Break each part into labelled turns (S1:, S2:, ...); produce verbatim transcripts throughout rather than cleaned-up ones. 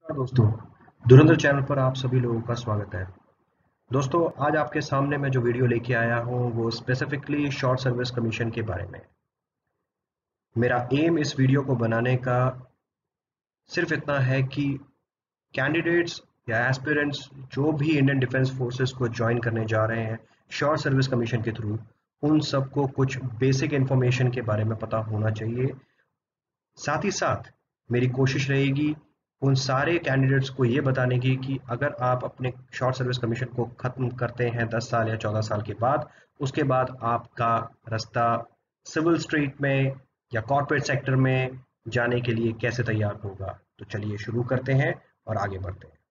S1: दोस्तों, धुरंधर चैनल पर आप सभी लोगों का स्वागत है। दोस्तों, आज आपके सामने मैं जो वीडियो लेके आया हूँ वो स्पेसिफिकली शॉर्ट सर्विस कमीशन के बारे में है। मेरा एम इस वीडियो को बनाने का सिर्फ इतना है कि कैंडिडेट्स या एस्पिरेंट्स जो भी इंडियन डिफेंस फोर्सेस को ज्वाइन करने जा रहे हैं शॉर्ट सर्विस कमीशन के थ्रू, उन सबको कुछ बेसिक इंफॉर्मेशन के बारे में पता होना चाहिए। साथ ही साथ मेरी कोशिश रहेगी उन सारे कैंडिडेट्स को ये बताने की कि अगर आप अपने शॉर्ट सर्विस कमीशन को ख़त्म करते हैं दस साल या चौदह साल के बाद, उसके बाद आपका रास्ता सिविल स्ट्रीट में या कॉर्पोरेट सेक्टर में जाने के लिए कैसे तैयार होगा। तो चलिए शुरू करते हैं और आगे बढ़ते हैं।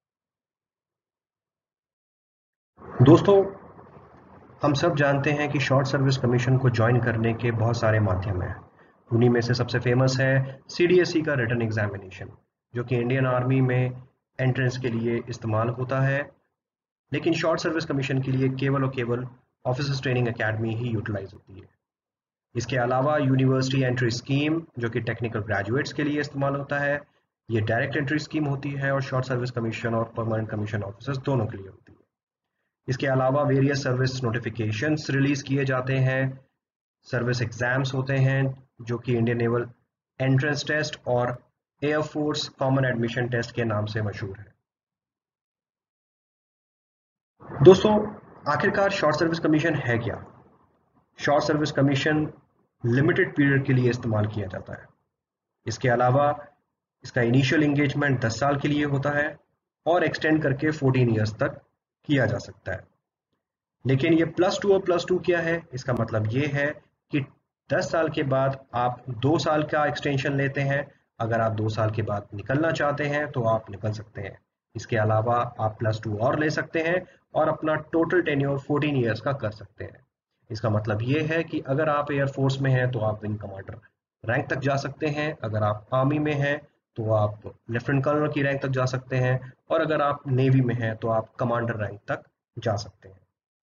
S1: दोस्तों, हम सब जानते हैं कि शॉर्ट सर्विस कमीशन को ज्वाइन करने के बहुत सारे माध्यम हैं। उन्हीं में से सबसे फेमस है सी डी एस ई का रिटन एग्जामिनेशन, जो कि इंडियन आर्मी में एंट्रेंस के लिए इस्तेमाल होता है, लेकिन शॉर्ट सर्विस कमीशन के लिए केवल और केवल ऑफिसर्स ट्रेनिंग एकेडमी ही यूटिलाइज होती है। इसके अलावा यूनिवर्सिटी एंट्री स्कीम, जो कि टेक्निकल ग्रेजुएट्स के लिए इस्तेमाल होता है, ये डायरेक्ट एंट्री स्कीम होती है और शॉर्ट सर्विस कमीशन और परमानेंट कमीशन ऑफिसर्स दोनों के लिए होती है। इसके अलावा वेरियस सर्विस नोटिफिकेशंस रिलीज किए जाते हैं, सर्विस एग्जाम्स होते हैं जो कि इंडियन नेवल एंट्रेंस टेस्ट और एयरफोर्स कॉमन एडमिशन टेस्ट के नाम से मशहूर है। दोस्तों, आखिरकार शॉर्ट सर्विस कमीशन है क्या? Short service commission limited period के लिए इस्तेमाल किया जाता है। इसके अलावा इसका इनिशियल एंगेजमेंट दस साल के लिए होता है और एक्सटेंड करके चौदह इयर्स तक किया जा सकता है। लेकिन ये प्लस टू और प्लस टू क्या है? इसका मतलब ये है कि दस साल के बाद आप दो साल का एक्सटेंशन लेते हैं। अगर आप दो साल के बाद निकलना चाहते हैं तो आप निकल सकते हैं। इसके अलावा आप प्लस टू और ले सकते हैं और अपना टोटल टेन्योर चौदह इयर्स का कर सकते हैं। इसका मतलब ये है कि अगर आप एयरफोर्स में हैं तो आप विंग कमांडर रैंक तक जा सकते हैं, अगर आप आर्मी में हैं तो आप लेफ्टिनेंट कर्नल की रैंक तक जा सकते हैं, और अगर आप नेवी में हैं तो आप कमांडर रैंक तक जा सकते हैं।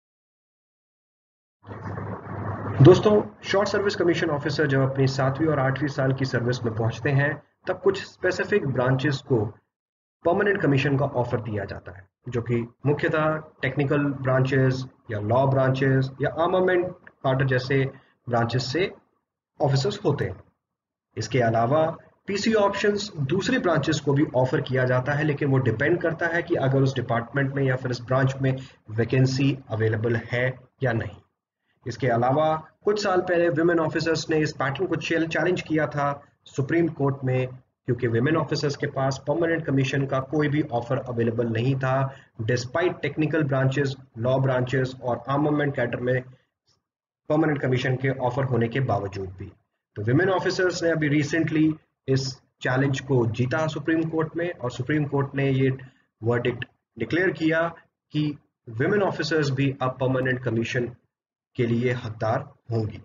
S1: दोस्तों, शॉर्ट सर्विस कमीशन ऑफिसर जब अपनी सातवीं और आठवीं साल की सर्विस में पहुंचते हैं, तब कुछ स्पेसिफिक ब्रांचेस को परमानेंट कमीशन का ऑफर दिया जाता है, जो कि मुख्यतः टेक्निकल ब्रांचेस या लॉ ब्रांचेस या आर्मामेंट कार्टर जैसे ब्रांचेस से ऑफिसर्स होते हैं। इसके अलावा पीसी ऑप्शंस दूसरी ब्रांचेस को भी ऑफर किया जाता है, लेकिन वो डिपेंड करता है कि अगर उस डिपार्टमेंट में या फिर इस ब्रांच में वैकेंसी अवेलेबल है या नहीं। इसके अलावा कुछ साल पहले विमेन ऑफिसर्स ने इस पैटर्न को चैलेंज किया था सुप्रीम कोर्ट में, क्योंकि विमेन ऑफिसर्स के पास परमानेंट कमीशन का कोई भी ऑफर अवेलेबल नहीं था, despite technical branches, law branches और आर्मामेंट कैडर में परमानेंट कमीशन के ऑफर होने के बावजूद भी। तो विमेन ऑफिसर्स ने अभी रिसेंटली इस चैलेंज को जीता सुप्रीम कोर्ट में, और सुप्रीम कोर्ट ने ये वर्डिक्ट डिक्लेयर किया कि विमेन ऑफिसर्स भी अब परमानेंट कमीशन के लिए हकदार होंगी।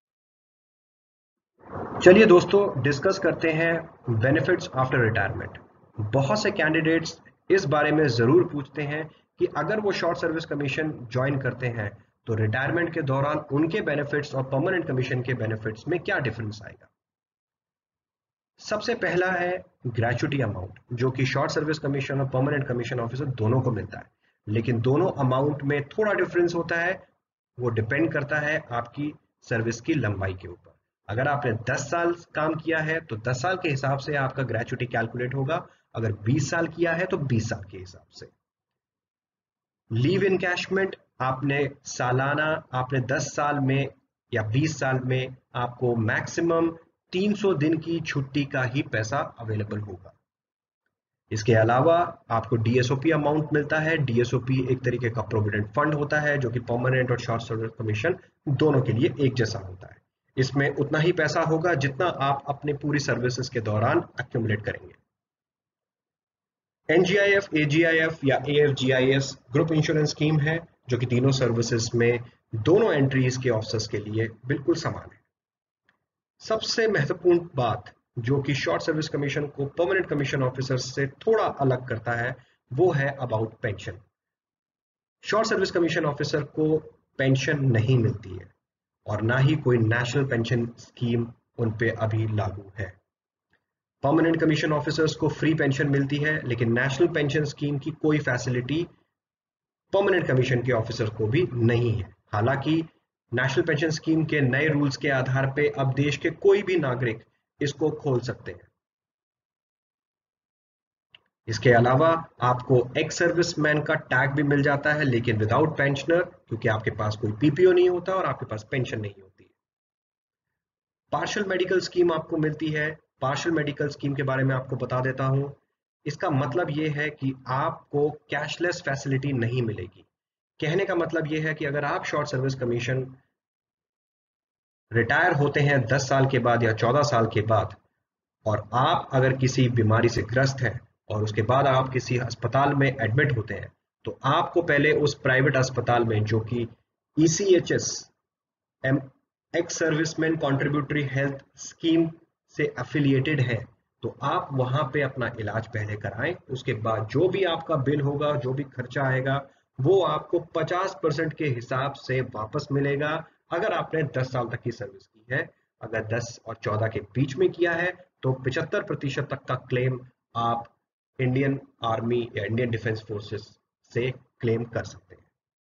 S1: चलिए दोस्तों, डिस्कस करते हैं बेनिफिट्स आफ्टर रिटायरमेंट। बहुत से कैंडिडेट्स इस बारे में जरूर पूछते हैं कि अगर वो शॉर्ट सर्विस कमीशन ज्वाइन करते हैं तो रिटायरमेंट के दौरान उनके बेनिफिट्स और परमानेंट कमीशन के बेनिफिट्स में क्या डिफरेंस आएगा। सबसे पहला है ग्रेचुटी अमाउंट, जो कि शॉर्ट सर्विस कमीशन और परमानेंट कमीशन ऑफिसर दोनों को मिलता है, लेकिन दोनों अमाउंट में थोड़ा डिफरेंस होता है। वो डिपेंड करता है आपकी सर्विस की लंबाई के ऊपर। अगर आपने दस साल काम किया है तो दस साल के हिसाब से आपका ग्रेचुटी कैलकुलेट होगा, अगर बीस साल किया है तो बीस साल के हिसाब से। लीव इनकैशमेंट, आपने सालाना आपने दस साल में या बीस साल में आपको मैक्सिमम तीन सौ दिन की छुट्टी का ही पैसा अवेलेबल होगा। इसके अलावा आपको D S O P amount मिलता है। डी एस ओ पी एक तरीके का प्रोविडेंट फंड होता है, जो कि परमानेंट और शॉर्ट सर्विस कमीशन दोनों के लिए एक जैसा होता है। इसमें उतना ही पैसा होगा जितना आप अपने पूरी सर्विसेज के दौरान एक्यूमुलेट करेंगे। N G I F, A G I F या A F G I S group insurance scheme है, जो कि तीनों सर्विसेज में दोनों एंट्रीज के ऑफिसर्स के लिए बिल्कुल समान है। सबसे महत्वपूर्ण बात जो कि शॉर्ट सर्विस कमीशन को परमानेंट कमीशन ऑफिसर से थोड़ा अलग करता है, वो है about pension. Short service commission officer को पेंशन नहीं मिलती है और ना ही कोई नेशनल पेंशन स्कीम उन पे अभी लागू है। परमानेंट कमीशन ऑफिसर्स को फ्री पेंशन मिलती है, लेकिन नेशनल पेंशन स्कीम की कोई फैसिलिटी परमानेंट कमीशन के ऑफिसर को भी नहीं है। हालांकि नेशनल पेंशन स्कीम के नए रूल्स के आधार पे अब देश के कोई भी नागरिक इसको खोल सकते हैं। इसके अलावा आपको एक्स सर्विसमैन का टैग भी मिल जाता है, लेकिन विदाउट पेंशनर, क्योंकि आपके पास कोई पीपीओ नहीं होता और आपके पास पेंशन नहीं होती है। पार्शियल मेडिकल स्कीम आपको मिलती है। पार्शियल मेडिकल स्कीम के बारे में आपको बता देता हूं। इसका मतलब ये है कि आपको कैशलेस फैसिलिटी नहीं मिलेगी। कहने का मतलब ये है कि अगर आप शॉर्ट सर्विस कमीशन रिटायर होते हैं दस साल के बाद या चौदह साल के बाद, और आप अगर किसी बीमारी से ग्रस्त हैं और उसके बाद आप किसी अस्पताल में एडमिट होते हैं, तो आपको पहले उस प्राइवेट अस्पताल में, जो कि ECHS ex serviceman contributory health scheme से एफिलिएटेड है, तो आप वहां पे अपना इलाज पहले कराएं। उसके बाद जो भी आपका बिल होगा, जो भी खर्चा आएगा, वो आपको पचास परसेंट के हिसाब से वापस मिलेगा अगर आपने दस साल तक की सर्विस की है। अगर दस और चौदह के बीच में किया है तो पचहत्तर प्रतिशत तक का क्लेम आप इंडियन आर्मी या इंडियन डिफेंस फोर्सेस से क्लेम कर सकते हैं।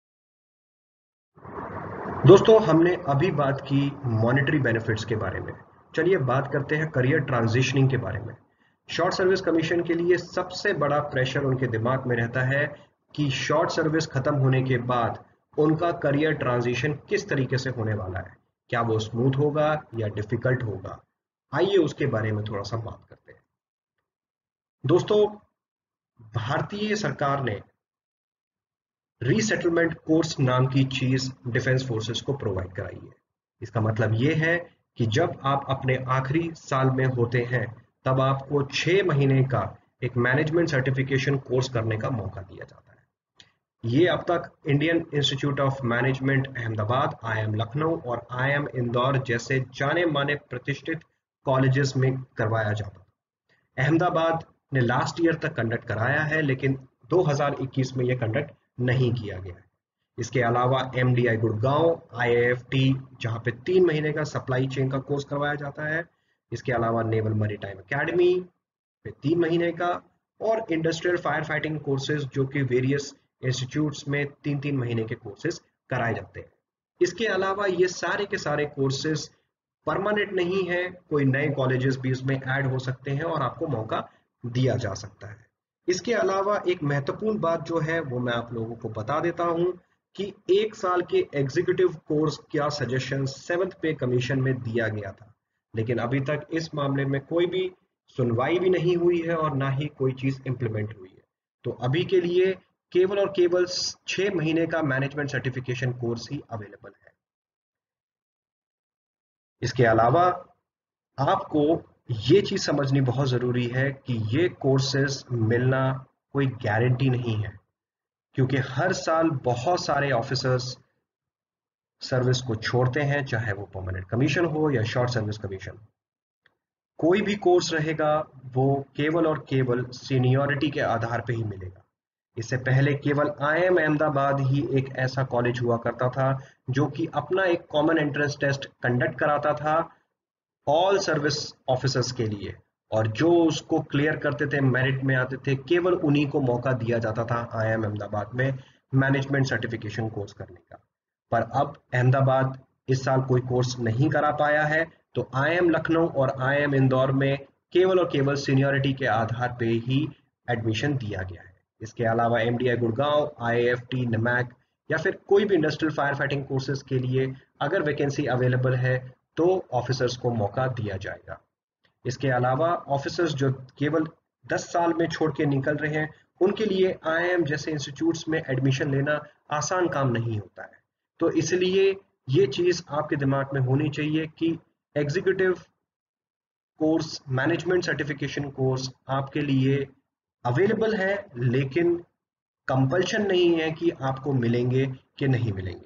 S1: दोस्तों, हमने अभी बात की मॉनेटरी बेनिफिट्स के बारे में। चलिए बात करते हैं करियर ट्रांजिशनिंग के बारे में। शॉर्ट सर्विस कमीशन के लिए सबसे बड़ा प्रेशर उनके दिमाग में रहता है कि शॉर्ट सर्विस खत्म होने के बाद उनका करियर ट्रांजिशन किस तरीके से होने वाला है, क्या वो स्मूथ होगा या डिफिकल्ट होगा। आइए उसके बारे में थोड़ा सा बात करते हैं। दोस्तों, भारतीय सरकार ने रीसेटलमेंट कोर्स नाम की चीज डिफेंस फोर्सेस को प्रोवाइड कराई है। इसका मतलब ये है कि जब आप अपने आखिरी साल में होते हैं, तब आपको छह महीने का एक मैनेजमेंट सर्टिफिकेशन कोर्स करने का मौका दिया जाता है। ये अब तक Indian institute of management Ahmedabad, IIM Lucknow और आईआईएम इंदौर जैसे जाने माने प्रतिष्ठित कॉलेजेस में करवाया जाता था। अहमदाबाद ने लास्ट ईयर तक कंडक्ट कराया है, लेकिन दो हज़ार इक्कीस में यह कंडक्ट नहीं किया गया है। इसके अलावा एमडीआई गुड़गांव, आईआईएफटी, जहां पे तीन महीने का सप्लाई चेन का कोर्स करवाया जाता है। इसके अलावा नेवल मैरीटाइम एकेडमी पे तीन महीने का, और इंडस्ट्रियल फायर फाइटिंग कोर्सेज, जो कि वेरियस इंस्टीट्यूट्स में तीन तीन महीने के कोर्सेज कराए जाते हैं। इसके अलावा ये सारे के सारे कोर्सेज परमानेंट नहीं है, कोई नए कॉलेजेस भी इसमें ऐड हो सकते हैं और आपको मौका दिया जा सकता है। इसके अलावा एक महत्वपूर्ण बात जो है वो मैं आप लोगों को बता देता हूं कि एक साल के एग्जीक्यूटिव कोर्स का सजेशन सेवंथ पे कमीशन में दिया गया था, लेकिन अभी तक इस मामले में कोई भी सुनवाई भी नहीं हुई है और ना ही कोई चीज इंप्लीमेंट हुई है। तो अभी के लिए केवल और केवल छह महीने का मैनेजमेंट सर्टिफिकेशन कोर्स ही अवेलेबल है। इसके अलावा आपको ये चीज समझनी बहुत जरूरी है कि ये कोर्सेज मिलना कोई गारंटी नहीं है, क्योंकि हर साल बहुत सारे ऑफिसर्स सर्विस को छोड़ते हैं, चाहे वो परमानेंट कमीशन हो या शॉर्ट सर्विस कमीशन। कोई भी कोर्स रहेगा वो केवल और केवल सीनियरिटी के आधार पे ही मिलेगा। इससे पहले केवल आईआईएम अहमदाबाद ही एक ऐसा कॉलेज हुआ करता था जो कि अपना एक कॉमन एंट्रेंस टेस्ट कंडक्ट कराता था ऑल सर्विस ऑफिसर्स के लिए, और जो उसको क्लियर करते थे, मेरिट में आते थे, केवल उन्हीं को मौका दिया जाता था आईआईएम अहमदाबाद में मैनेजमेंट सर्टिफिकेशन कोर्स करने का। पर अब अहमदाबाद इस साल कोई कोर्स नहीं करा पाया है, तो आईआईएम लखनऊ और आईआईएम इंदौर में केवल और केवल सीनियरिटी के आधार पे ही एडमिशन दिया गया है। इसके अलावा एमडीआई गुड़गांव, आईआईएफटी, नमैक या फिर कोई भी इंडस्ट्रियल फायर फाइटिंग कोर्सेज के लिए अगर वैकेंसी अवेलेबल है तो ऑफिसर्स को मौका दिया जाएगा। इसके अलावा ऑफिसर्स जो केवल दस साल में छोड़ के निकल रहे हैं, उनके लिए आईआईएम जैसे इंस्टीट्यूट्स में एडमिशन लेना आसान काम नहीं होता है। तो इसलिए ये चीज आपके दिमाग में होनी चाहिए कि executive course, management certification course आपके लिए अवेलेबल है, लेकिन कंपल्शन नहीं है कि आपको मिलेंगे कि नहीं मिलेंगे।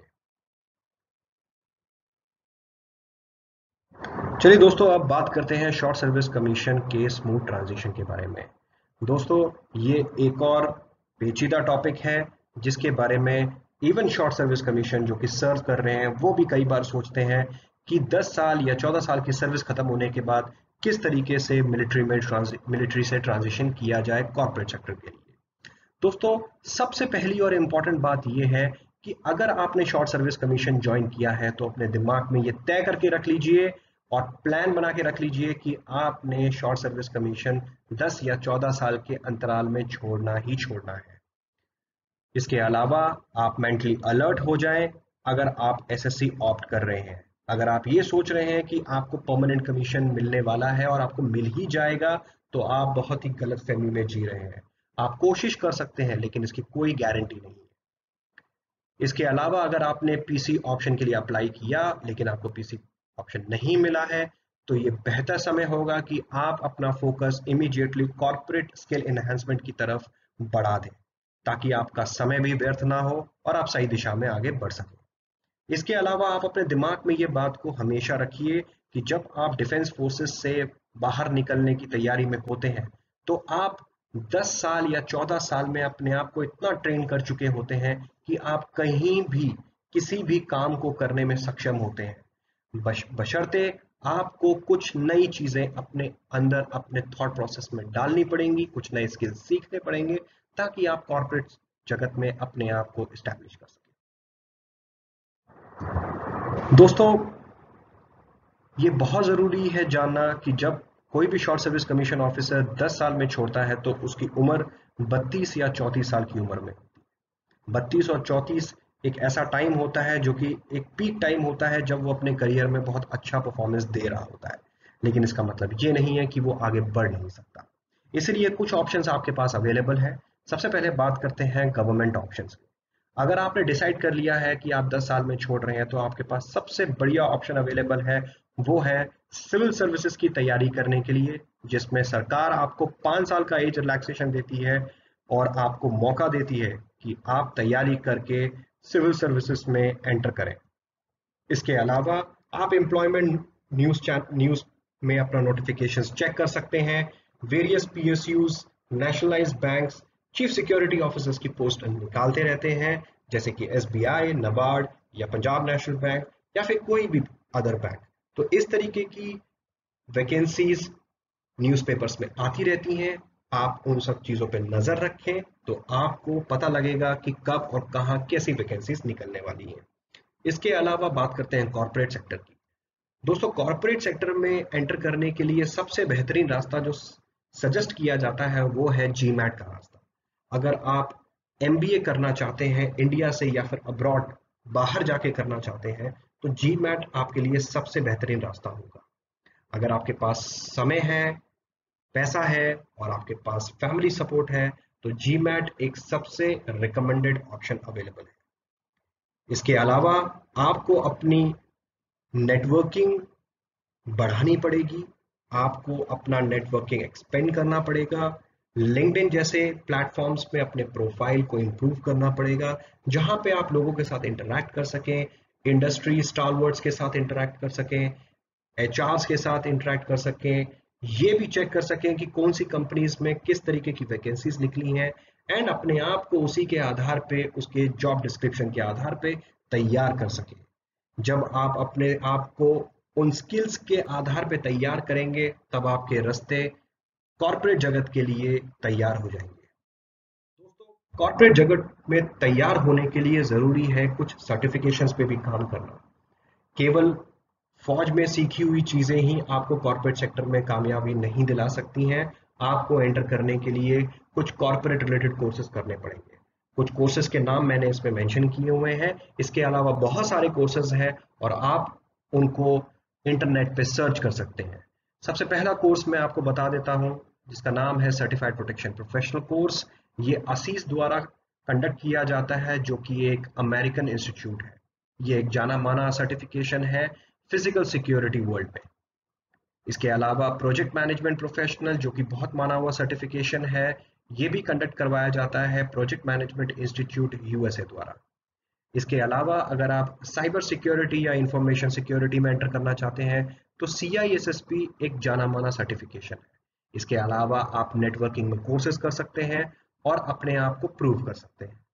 S1: चलिए दोस्तों, अब बात करते हैं शॉर्ट सर्विस कमीशन के स्मूथ ट्रांजिशन के बारे में। दोस्तों, ये एक और पेचीदा टॉपिक है जिसके बारे में इवन शॉर्ट सर्विस कमीशन जो कि सर्व कर रहे हैं वो भी कई बार सोचते हैं कि दस साल या चौदह साल की सर्विस खत्म होने के बाद किस तरीके से मिलिट्री में मिलिट्री से ट्रांजिशन किया जाए कॉर्पोरेट सेक्टर के लिए। दोस्तों, सबसे पहली और इम्पॉर्टेंट बात यह है कि अगर आपने शॉर्ट सर्विस कमीशन ज्वाइन किया है तो अपने दिमाग में ये तय करके रख लीजिए और प्लान बना के रख लीजिए कि आपने शॉर्ट सर्विस कमीशन दस या चौदह साल के अंतराल में छोड़ना ही छोड़ना है। इसके अलावा आप मेंटली अलर्ट हो जाएं अगर आप एसएससी ऑप्ट कर रहे हैं। अगर आप ये सोच रहे हैं कि आपको परमानेंट कमीशन मिलने वाला है और आपको मिल ही जाएगा, तो आप बहुत ही गलत फहमी में जी रहे हैं। आप कोशिश कर सकते हैं लेकिन इसकी कोई गारंटी नहीं है। इसके अलावा अगर आपने पीसी ऑप्शन के लिए अप्लाई किया लेकिन आपको पीसी ऑप्शन नहीं मिला है, तो ये बेहतर समय होगा कि आप अपना focus immediately corporate skill enhancement की तरफ बढ़ा दें, ताकि आपका समय भी व्यर्थ ना हो और आप सही दिशा में आगे बढ़ सकें। इसके अलावा आप अपने दिमाग में ये बात को हमेशा रखिए कि जब आप डिफेंस फोर्सेस से बाहर निकलने की तैयारी में होते हैं, तो आप दस साल या चौदह साल में अपने आप को इतना ट्रेन कर चुके होते हैं कि आप कहीं भी किसी भी काम को करने में सक्षम होते हैं, बश बशर्ते आपको कुछ नई चीजें अपने अंदर अपने थॉट प्रोसेस में डालनी पड़ेंगी, कुछ नए स्किल्स सीखने पड़ेंगे, ताकि आप कॉर्पोरेट जगत में अपने आप को इस्टेब्लिश कर सकें। दोस्तों, ये बहुत ज़रूरी है जानना कि जब कोई भी शॉर्ट सर्विस कमीशन ऑफिसर दस साल में छोड़ता है तो उसकी उम्र बत्तीस या चौंतीस साल की उम्र में होती है। बत्तीस और चौंतीस एक ऐसा टाइम होता है जो कि एक पीक टाइम होता है जब वो अपने करियर में बहुत अच्छा परफॉर्मेंस दे रहा होता है, लेकिन इसका मतलब ये नहीं है कि वो आगे बढ़ नहीं सकता। इसलिए कुछ ऑप्शंस आपके पास अवेलेबल है। सबसे पहले बात करते हैं गवर्नमेंट ऑप्शंस की। अगर आपने डिसाइड कर लिया है कि आप दस साल में छोड़ रहे हैं, तो आपके पास सबसे बढ़िया ऑप्शन अवेलेबल है, वो है सिविल सर्विसेज की तैयारी करने के लिए, जिसमें सरकार आपको पाँच साल का एज रिलैक्सेशन देती है और आपको मौका देती है कि आप तैयारी करके सिविल सर्विसेज में एंटर करें। इसके अलावा आप एम्प्लॉयमेंट न्यूज न्यूज में अपना नोटिफिकेशंस चेक कर सकते हैं। Various PSUs, nationalised banks chief security officers की पोस्ट निकालते रहते हैं, जैसे कि एसबीआई, नबार्ड या पंजाब नेशनल बैंक या फिर कोई भी अदर बैंक। तो इस तरीके की वैकेंसीज न्यूज़पेपर्स में आती रहती हैं। आप उन सब चीज़ों पे नज़र रखें तो आपको पता लगेगा कि कब और कहाँ कैसी वैकेंसीज निकलने वाली हैं। इसके अलावा बात करते हैं कॉर्पोरेट सेक्टर की। दोस्तों, कॉर्पोरेट सेक्टर में एंटर करने के लिए सबसे बेहतरीन रास्ता जो सजेस्ट किया जाता है वो है जी मैट का रास्ता। अगर आप एमबीए करना चाहते हैं इंडिया से या फिर अब्रॉड बाहर जाके करना चाहते हैं, तो जी मैट आपके लिए सबसे बेहतरीन रास्ता होगा। अगर आपके पास समय है, पैसा है और आपके पास फैमिली सपोर्ट है, तो जी मैट एक सबसे रिकमेंडेड ऑप्शन अवेलेबल है। इसके अलावा आपको अपनी नेटवर्किंग बढ़ानी पड़ेगी, आपको अपना नेटवर्किंग एक्सपेंड करना पड़ेगा। लिंक्डइन जैसे प्लेटफॉर्म्स पे अपने प्रोफाइल को इम्प्रूव करना पड़ेगा, जहां पे आप लोगों के साथ इंटरैक्ट कर सकें, इंडस्ट्री स्टालवर्ड्स के साथ इंटरैक्ट कर सकें, एचआर्स के साथ इंटरैक्ट कर सकें, ये भी चेक कर सकें कि कौन सी कंपनीज में किस तरीके की वैकेंसीज निकली हैं, एंड अपने आप को उसी के आधार पे, उसके जॉब डिस्क्रिप्शन के आधार पे तैयार कर सकें। जब आप अपने आप को उन स्किल्स के आधार पे तैयार करेंगे, तब आपके रास्ते कॉर्पोरेट जगत के लिए तैयार हो जाएंगे। दोस्तों, कॉर्पोरेट जगत में तैयार होने के लिए जरूरी है कुछ सर्टिफिकेशंस पे भी काम करना। केवल फौज में सीखी हुई चीजें ही आपको कॉर्पोरेट सेक्टर में कामयाबी नहीं दिला सकती हैं। आपको एंटर करने के लिए कुछ कॉर्पोरेट रिलेटेड कोर्सेज करने पड़ेंगे। कुछ कोर्सेज के नाम मैंने इसमें मेंशन किए हुए हैं। इसके अलावा बहुत सारे कोर्सेज हैं और आप उनको इंटरनेट पे सर्च कर सकते हैं। सबसे पहला कोर्स मैं आपको बता देता हूं, जिसका नाम है सर्टिफाइड प्रोटेक्शन प्रोफेशनल कोर्स। ये असीस द्वारा कंडक्ट किया जाता है, जो कि एक अमेरिकन इंस्टीट्यूट है। ये एक जाना माना सर्टिफिकेशन है फिजिकल सिक्योरिटी वर्ल्ड में। इसके अलावा प्रोजेक्ट मैनेजमेंट प्रोफेशनल, जो कि बहुत माना हुआ सर्टिफिकेशन है, ये भी कंडक्ट करवाया जाता है प्रोजेक्ट मैनेजमेंट इंस्टीट्यूट यूएसए द्वारा। इसके अलावा अगर आप साइबर सिक्योरिटी या इंफॉर्मेशन सिक्योरिटी में एंटर करना चाहते हैं, तो C I S S P एक जाना माना सर्टिफिकेशन है। इसके अलावा आप नेटवर्किंग में कोर्सेज कर सकते हैं और अपने आप को प्रूव कर सकते हैं।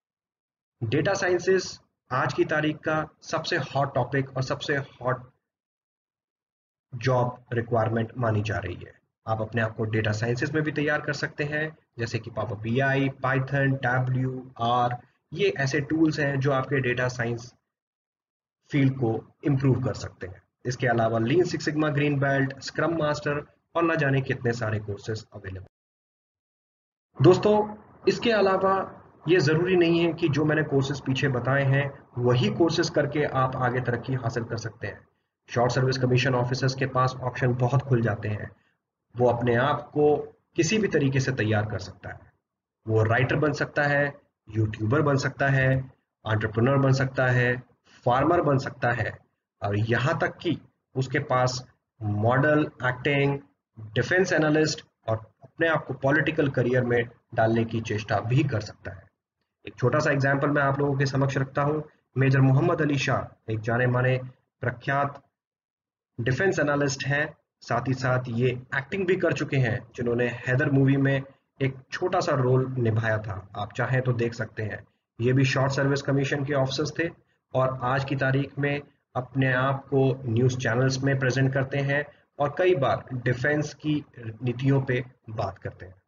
S1: डेटा साइंसेस आज की तारीख का सबसे हॉट टॉपिक और सबसे हॉट जॉब रिक्वायरमेंट मानी जा रही है। आप अपने आप को डेटा साइंसेस में भी तैयार कर सकते हैं, जैसे कि power BI, Python, Tableau, R. ये ऐसे टूल्स हैं जो आपके डेटा साइंस फील्ड को इम्प्रूव कर सकते हैं। इसके अलावा lean six sigma green belt, scrum master और ना जाने कितने सारे कोर्सेज अवेलेबल। दोस्तों, इसके अलावा ये ज़रूरी नहीं है कि जो मैंने कोर्सेज पीछे बताए हैं वही कोर्सेज करके आप आगे तरक्की हासिल कर सकते हैं। शॉर्ट सर्विस कमीशन ऑफिसर्स के पास ऑप्शन बहुत खुल जाते हैं। वो अपने आप को किसी भी तरीके से तैयार कर सकता है। वो राइटर बन सकता है, यूट्यूबर बन सकता है, एंटरप्रेन्योर बन सकता है, फार्मर बन सकता है, और यहाँ तक कि उसके पास मॉडल, एक्टिंग, डिफेंस एनालिस्ट और अपने आप को पॉलिटिकल करियर में डालने की चेष्टा भी कर सकता है। एक छोटा सा एग्जाम्पल मैं आप लोगों के समक्ष रखता हूँ। मेजर मोहम्मद अली शाह एक जाने माने प्रख्यात डिफेंस एनालिस्ट हैं, साथ ही साथ ये एक्टिंग भी कर चुके हैं, जिन्होंने हैदर मूवी में एक छोटा सा रोल निभाया था। आप चाहें तो देख सकते हैं। ये भी शॉर्ट सर्विस कमीशन के ऑफिसर्स थे और आज की तारीख में अपने आप को न्यूज़ चैनल्स में प्रेजेंट करते हैं और कई बार डिफेंस की नीतियों पे बात करते हैं।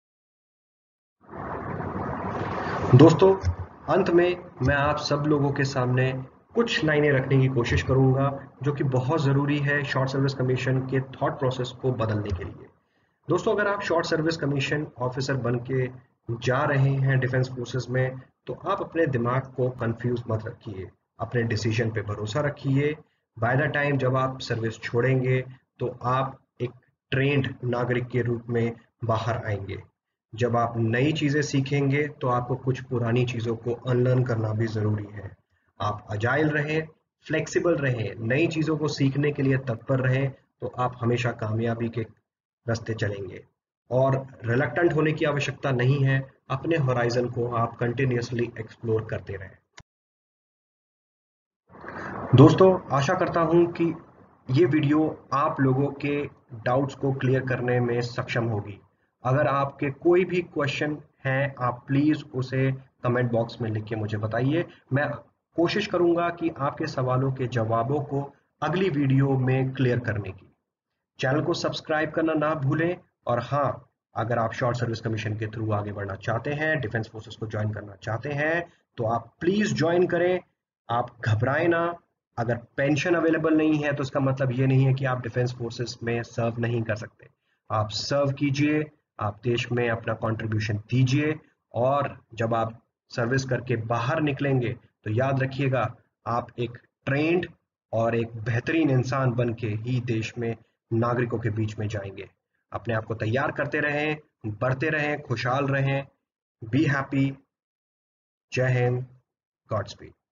S1: दोस्तों, अंत में मैं आप सब लोगों के सामने कुछ लाइनें रखने की कोशिश करूंगा जो कि बहुत ज़रूरी है शॉर्ट सर्विस कमीशन के थॉट प्रोसेस को बदलने के लिए। दोस्तों, अगर आप शॉर्ट सर्विस कमीशन ऑफिसर बन के जा रहे हैं डिफेंस फोर्सेस में, तो आप अपने दिमाग को कंफ्यूज मत रखिए, अपने डिसीजन पे भरोसा रखिए। बाय द टाइम जब आप सर्विस छोड़ेंगे तो आप एक ट्रेंड नागरिक के रूप में बाहर आएंगे। जब आप नई चीज़ें सीखेंगे तो आपको कुछ पुरानी चीज़ों को अनलर्न करना भी ज़रूरी है। आप अजाइल रहें, फ्लेक्सिबल रहें, नई चीज़ों को सीखने के लिए तत्पर रहें, तो आप हमेशा कामयाबी के रास्ते चलेंगे। और रिलक्टेंट होने की आवश्यकता नहीं है, अपने होराइजन को आप कंटिन्यूसली एक्सप्लोर करते रहें। दोस्तों, आशा करता हूं कि ये वीडियो आप लोगों के डाउट्स को क्लियर करने में सक्षम होगी। अगर आपके कोई भी क्वेश्चन हैं, आप प्लीज़ उसे कमेंट बॉक्स में लिख के मुझे बताइए। मैं कोशिश करूंगा कि आपके सवालों के जवाबों को अगली वीडियो में क्लियर करने की। चैनल को सब्सक्राइब करना ना भूलें। और हाँ, अगर आप शॉर्ट सर्विस कमीशन के थ्रू आगे बढ़ना चाहते हैं, डिफेंस फोर्सेस को ज्वाइन करना चाहते हैं, तो आप प्लीज़ ज्वाइन करें। आप घबराएं ना। अगर पेंशन अवेलेबल नहीं है तो इसका मतलब ये नहीं है कि आप डिफेंस फोर्सेस में सर्व नहीं कर सकते। आप सर्व कीजिए, आप देश में अपना कंट्रीब्यूशन दीजिए, और जब आप सर्विस करके बाहर निकलेंगे तो याद रखिएगा, आप एक ट्रेंड और एक बेहतरीन इंसान बन के ही देश में नागरिकों के बीच में जाएंगे। अपने आप को तैयार करते रहें, बढ़ते रहें, खुशहाल रहें। Be happy. जय हिंद। God speed.